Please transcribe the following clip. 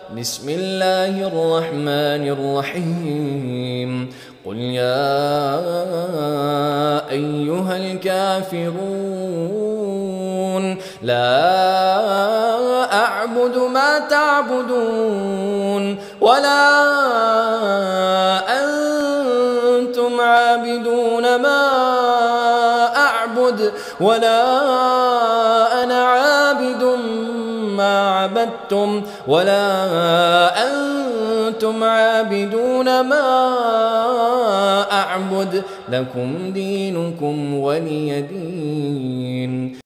بسم الله الرحمن الرحيم قل يا أيها الكافرون لا أعبد ما تعبدون ولا أنتم عابدون ما أعبد ولا أنا عابد ما عبدتم ولا أنتم عابدون ما أعبد لكم دينكم ولي دين.